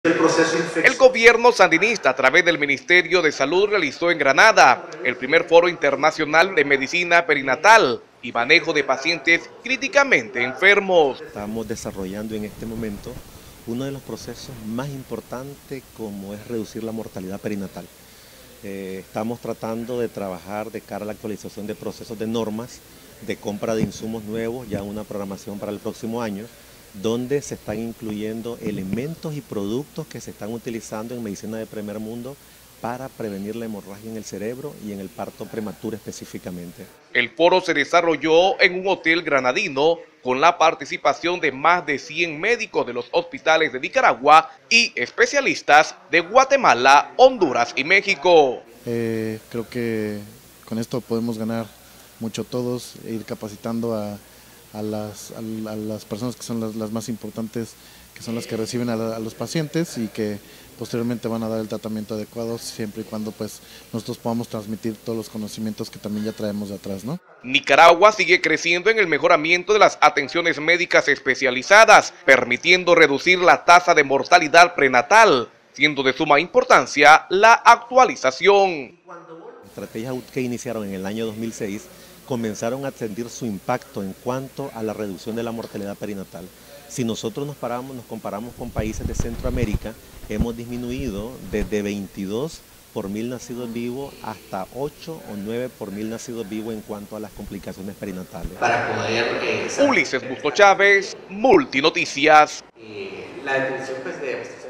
El gobierno sandinista, a través del Ministerio de Salud, realizó en Granada el primer foro internacional de medicina perinatal y manejo de pacientes críticamente enfermos. Estamos desarrollando en este momento uno de los procesos más importantes, como es reducir la mortalidad perinatal. Estamos tratando de trabajar de cara a la actualización de procesos de normas, de compra de insumos nuevos, ya una programación para el próximo año, donde se están incluyendo elementos y productos que se están utilizando en medicina de primer mundo para prevenir la hemorragia en el cerebro y en el parto prematuro específicamente. El foro se desarrolló en un hotel granadino con la participación de más de 100 médicos de los hospitales de Nicaragua y especialistas de Guatemala, Honduras y México. Creo que con esto podemos ganar mucho todos, ir capacitando a las personas que son las más importantes, que son las que reciben a los pacientes y que posteriormente van a dar el tratamiento adecuado, siempre y cuando pues nosotros podamos transmitir todos los conocimientos que también ya traemos de atrás, ¿no? Nicaragua sigue creciendo en el mejoramiento de las atenciones médicas especializadas, permitiendo reducir la tasa de mortalidad prenatal, siendo de suma importancia la actualización. Estrategias que iniciaron en el año 2006 comenzaron a sentir su impacto en cuanto a la reducción de la mortalidad perinatal. Si nosotros nos comparamos con países de Centroamérica, hemos disminuido desde 22 por 1000 nacidos vivos hasta 8 o 9 por 1000 nacidos vivos en cuanto a las complicaciones perinatales. Ulises Busto Chávez, Multinoticias. La definición pues, de